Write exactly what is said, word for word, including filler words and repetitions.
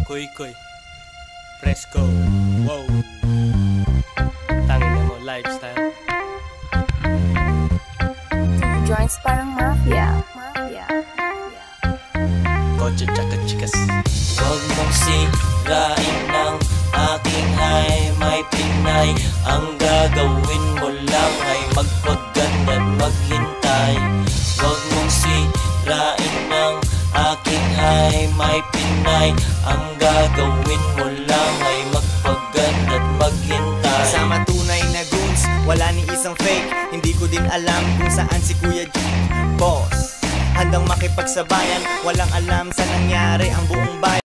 Kuy Kuy Fresco. Wow, tangin na mo, lifestyle. Joints parang mafia. Mafia. Mafia. Kotse tsaka chikas. Huwag mong sirain ng aking high, may Pinay. Ang gagawin mo lang ay magpaganda at maghintay. Huwag mong sirain ng aking high, may Pinay. Ang gagawin mo lang ay magpaganda at maghintay. Kasama tunay na goons, wala ni isang fake. Hindi ko din alam kung saan si Kuya G. Boss, handang makipagsabayan, walang alam sa nangyari ang buong bayan.